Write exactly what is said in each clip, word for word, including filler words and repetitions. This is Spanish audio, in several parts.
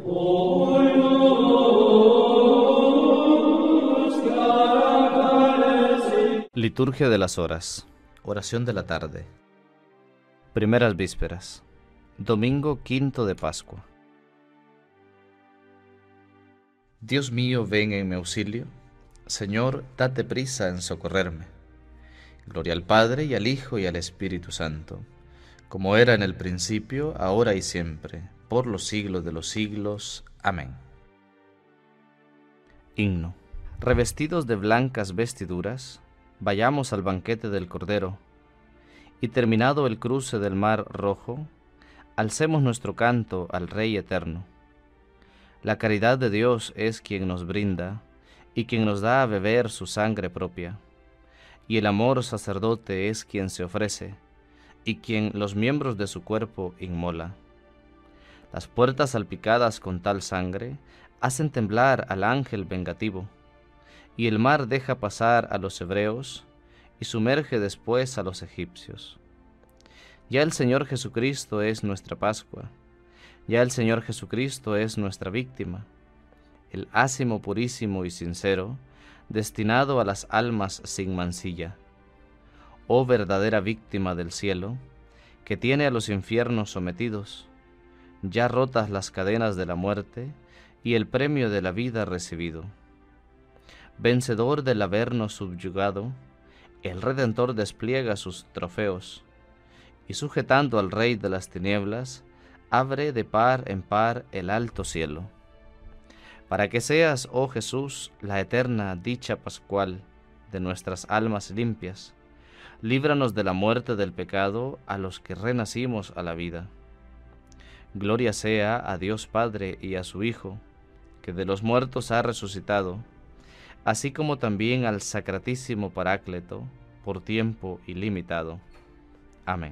Liturgia de las Horas. Oración de la tarde. Primeras vísperas. Domingo quinto de Pascua. Dios mío, ven en mi auxilio. Señor, date prisa en socorrerme. Gloria al Padre, y al Hijo, y al Espíritu Santo, como era en el principio, ahora y siempre, por los siglos de los siglos. Amén. Himno. Revestidos de blancas vestiduras, vayamos al banquete del Cordero, y terminado el cruce del mar rojo, alcemos nuestro canto al Rey eterno. La caridad de Dios es quien nos brinda, y quien nos da a beber su sangre propia, y el amor sacerdote es quien se ofrece, y quien los miembros de su cuerpo inmola. Las puertas salpicadas con tal sangre hacen temblar al ángel vengativo, y el mar deja pasar a los hebreos, y sumerge después a los egipcios. Ya el Señor Jesucristo es nuestra Pascua, ya el Señor Jesucristo es nuestra víctima, el ácimo purísimo y sincero, destinado a las almas sin mancilla. Oh verdadera víctima del cielo, que tiene a los infiernos sometidos, ya rotas las cadenas de la muerte, y el premio de la vida recibido. Vencedor del habernos subyugado, el Redentor despliega sus trofeos, y sujetando al Rey de las tinieblas, abre de par en par el alto cielo. Para que seas, oh Jesús, la eterna dicha pascual de nuestras almas limpias, líbranos de la muerte del pecado a los que renacimos a la vida. Gloria sea a Dios Padre y a su Hijo, que de los muertos ha resucitado, así como también al Sacratísimo Paráclito, por tiempo ilimitado. Amén.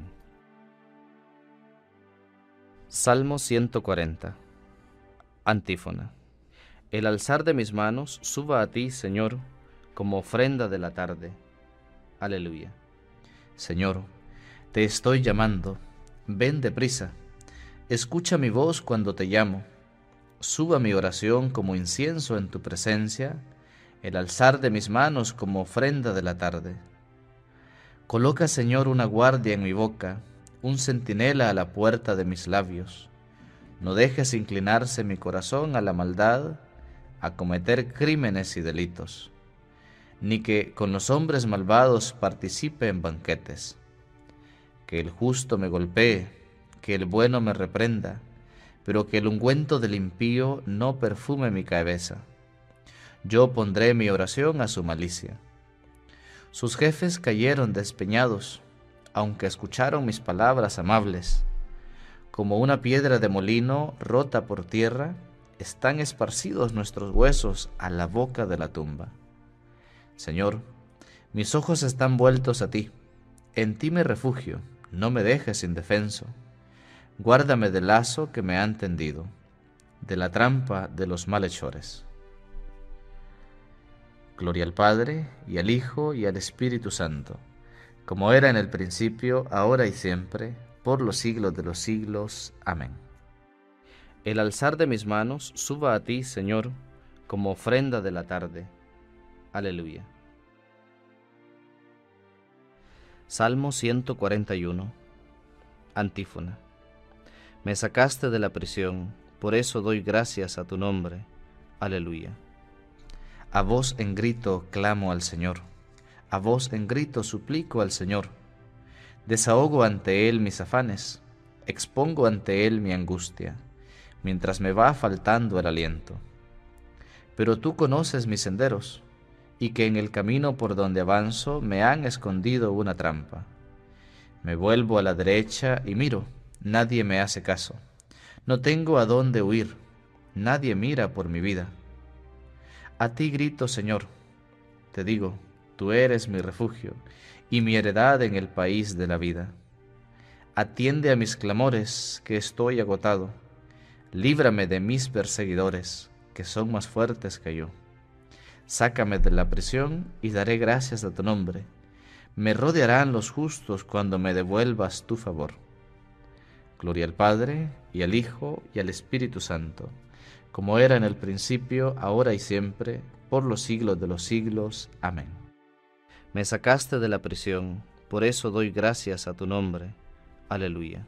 Salmo ciento cuarenta. Antífona. El alzar de mis manos suba a ti, Señor, como ofrenda de la tarde. Aleluya. Señor, te estoy llamando, ven deprisa, escucha mi voz cuando te llamo. Suba mi oración como incienso en tu presencia, el alzar de mis manos como ofrenda de la tarde. Coloca, Señor, una guardia en mi boca, un centinela a la puerta de mis labios. No dejes inclinarse mi corazón a la maldad, a cometer crímenes y delitos, ni que con los hombres malvados participe en banquetes. Que el justo me golpee, que el bueno me reprenda, pero que el ungüento del impío no perfume mi cabeza. Yo pondré mi oración a su malicia. Sus jefes cayeron despeñados, aunque escucharon mis palabras amables. Como una piedra de molino rota por tierra, están esparcidos nuestros huesos a la boca de la tumba. Señor, mis ojos están vueltos a ti, en ti me refugio, no me dejes indefenso. Guárdame del lazo que me han tendido, de la trampa de los malhechores. Gloria al Padre, y al Hijo, y al Espíritu Santo, como era en el principio, ahora y siempre, por los siglos de los siglos. Amén. El alzar de mis manos suba a ti, Señor, como ofrenda de la tarde. Aleluya. Salmo ciento cuarenta y uno. Antífona. Me sacaste de la prisión, por eso doy gracias a tu nombre. Aleluya. A voz en grito clamo al Señor, a voz en grito suplico al Señor. Desahogo ante Él mis afanes, expongo ante Él mi angustia, mientras me va faltando el aliento. Pero tú conoces mis senderos, y que en el camino por donde avanzo me han escondido una trampa. Me vuelvo a la derecha y miro, nadie me hace caso. No tengo a dónde huir, nadie mira por mi vida. A ti grito, Señor, te digo, tú eres mi refugio y mi heredad en el país de la vida. Atiende a mis clamores, que estoy agotado. Líbrame de mis perseguidores, que son más fuertes que yo. Sácame de la prisión y daré gracias a tu nombre. Me rodearán los justos cuando me devuelvas tu favor. Gloria al Padre, y al Hijo, y al Espíritu Santo, como era en el principio, ahora y siempre, por los siglos de los siglos. Amén. Me sacaste de la prisión, por eso doy gracias a tu nombre. Aleluya.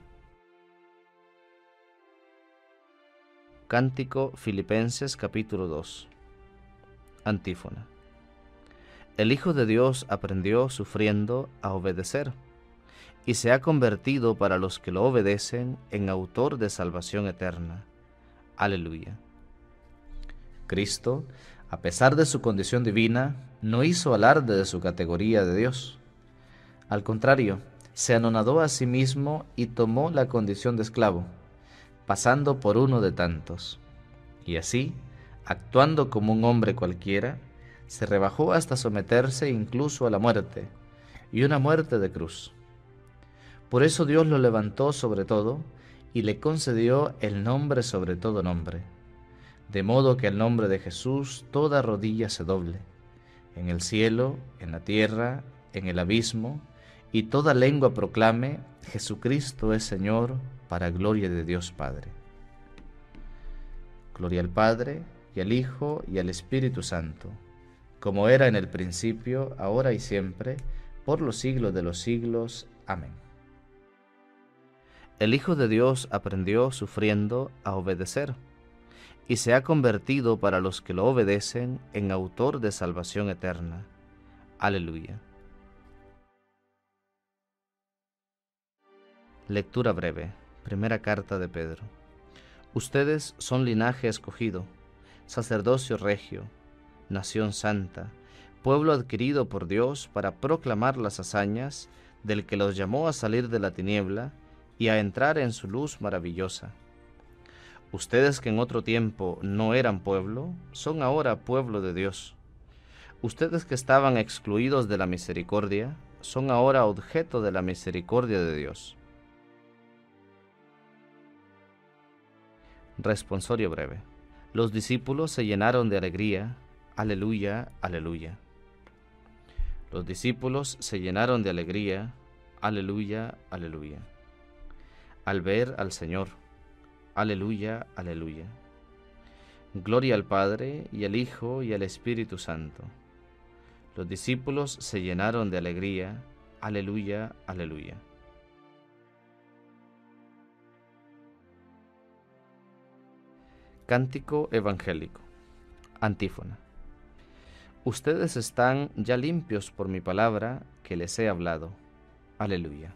Cántico Filipenses capítulo dos. Antífona. El Hijo de Dios aprendió sufriendo a obedecer, y se ha convertido para los que lo obedecen en autor de salvación eterna. Aleluya. Cristo, a pesar de su condición divina, no hizo alarde de su categoría de Dios. Al contrario, se anonadó a sí mismo y tomó la condición de esclavo, pasando por uno de tantos. Y así, actuando como un hombre cualquiera, se rebajó hasta someterse incluso a la muerte, y una muerte de cruz. Por eso Dios lo levantó sobre todo, y le concedió el nombre sobre todo nombre, de modo que al nombre de Jesús toda rodilla se doble, en el cielo, en la tierra, en el abismo, y toda lengua proclame: Jesucristo es Señor, para gloria de Dios Padre. Gloria al Padre, y al Hijo, y al Espíritu Santo, como era en el principio, ahora y siempre, por los siglos de los siglos. Amén. El Hijo de Dios aprendió sufriendo a obedecer, y se ha convertido para los que lo obedecen en autor de salvación eterna. Aleluya. Lectura breve. Primera carta de Pedro. Ustedes son linaje escogido, sacerdocio regio, nación santa, pueblo adquirido por Dios para proclamar las hazañas del que los llamó a salir de la tiniebla y a entrar en su luz maravillosa. Ustedes que en otro tiempo no eran pueblo, son ahora pueblo de Dios. Ustedes que estaban excluidos de la misericordia, son ahora objeto de la misericordia de Dios. Responsorio breve. Los discípulos se llenaron de alegría. Aleluya, aleluya. Los discípulos se llenaron de alegría. Aleluya, aleluya. Al ver al Señor. Aleluya, aleluya. Gloria al Padre, y al Hijo, y al Espíritu Santo. Los discípulos se llenaron de alegría. Aleluya, aleluya. Cántico evangélico. Antífona. Ustedes están ya limpios por mi palabra que les he hablado. Aleluya.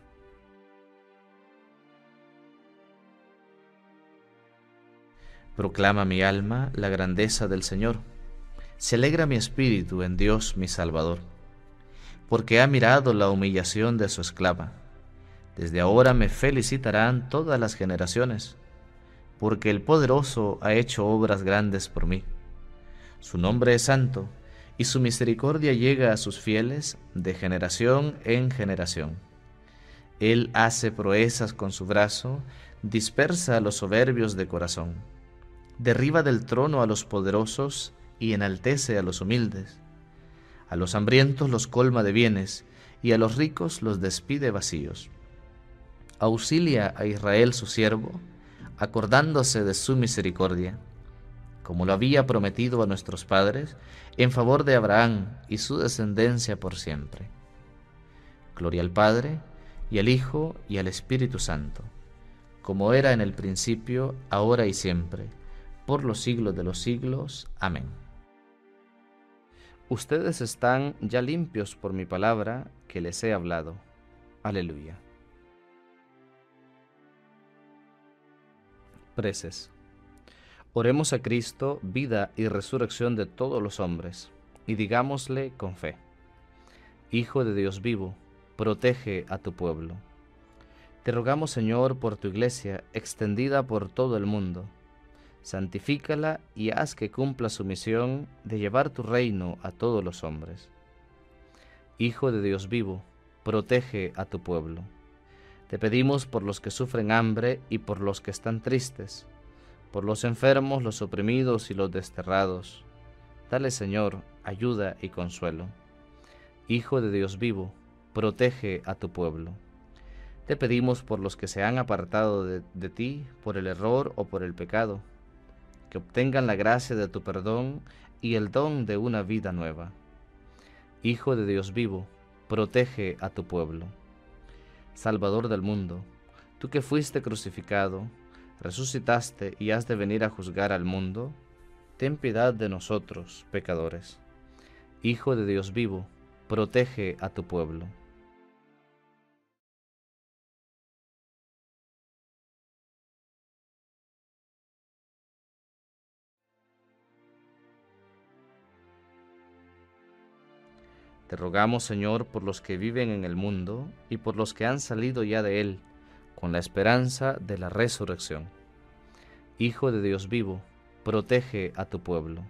Proclama mi alma la grandeza del Señor. Se alegra mi espíritu en Dios mi Salvador, porque ha mirado la humillación de su esclava. Desde ahora me felicitarán todas las generaciones, porque el Poderoso ha hecho obras grandes por mí. Su nombre es santo, y su misericordia llega a sus fieles de generación en generación. Él hace proezas con su brazo, dispersa a los soberbios de corazón. Derriba del trono a los poderosos y enaltece a los humildes. A los hambrientos los colma de bienes, y a los ricos los despide vacíos. Auxilia a Israel su siervo, acordándose de su misericordia, como lo había prometido a nuestros padres, en favor de Abraham y su descendencia por siempre. Gloria al Padre, y al Hijo, y al Espíritu Santo, como era en el principio, ahora y siempre, por los siglos de los siglos. Amén. Ustedes están ya limpios por mi palabra que les he hablado. Aleluya. Preces. Oremos a Cristo, vida y resurrección de todos los hombres, y digámosle con fe: Hijo de Dios vivo, protege a tu pueblo. Te rogamos, Señor, por tu iglesia extendida por todo el mundo. Santifícala y haz que cumpla su misión de llevar tu reino a todos los hombres. Hijo de Dios vivo, protege a tu pueblo. Te pedimos por los que sufren hambre y por los que están tristes, por los enfermos, los oprimidos y los desterrados. Dale, Señor, ayuda y consuelo. Hijo de Dios vivo, protege a tu pueblo. Te pedimos por los que se han apartado de, de ti, por el error o por el pecado, que obtengan la gracia de tu perdón y el don de una vida nueva. Hijo de Dios vivo, protege a tu pueblo. Salvador del mundo, tú que fuiste crucificado, resucitaste y has de venir a juzgar al mundo, ten piedad de nosotros, pecadores. Hijo de Dios vivo, protege a tu pueblo. Te rogamos, Señor, por los que viven en el mundo y por los que han salido ya de él, con la esperanza de la resurrección. Hijo de Dios vivo, protege a tu pueblo.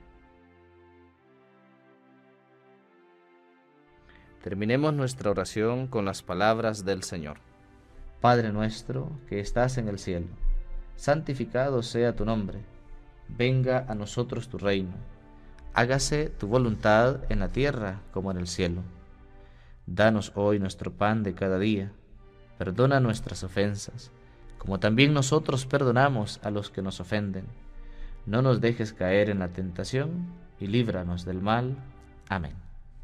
Terminemos nuestra oración con las palabras del Señor. Padre nuestro, que estás en el cielo, santificado sea tu nombre. Venga a nosotros tu reino. Hágase tu voluntad en la tierra como en el cielo. Danos hoy nuestro pan de cada día. Perdona nuestras ofensas, como también nosotros perdonamos a los que nos ofenden. No nos dejes caer en la tentación y líbranos del mal. Amén.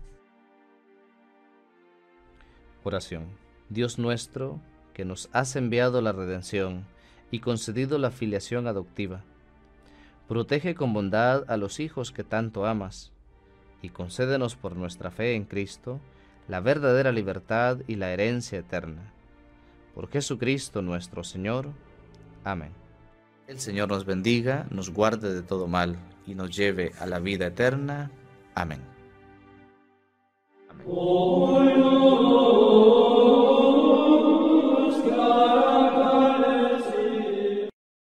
Oración. Dios nuestro, que nos has enviado la redención y concedido la filiación adoptiva, protege con bondad a los hijos que tanto amas, y concédenos por nuestra fe en Cristo la verdadera libertad y la herencia eterna. Por Jesucristo nuestro Señor. Amén. El Señor nos bendiga, nos guarde de todo mal, y nos lleve a la vida eterna. Amén. Amén.